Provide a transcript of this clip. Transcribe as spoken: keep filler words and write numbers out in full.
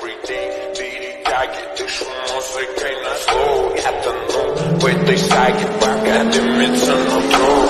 everyday 비리하게 düşmüş kaynar slow 야던 놈 왜 또 이상하게 바뀌어 내 밑은 없고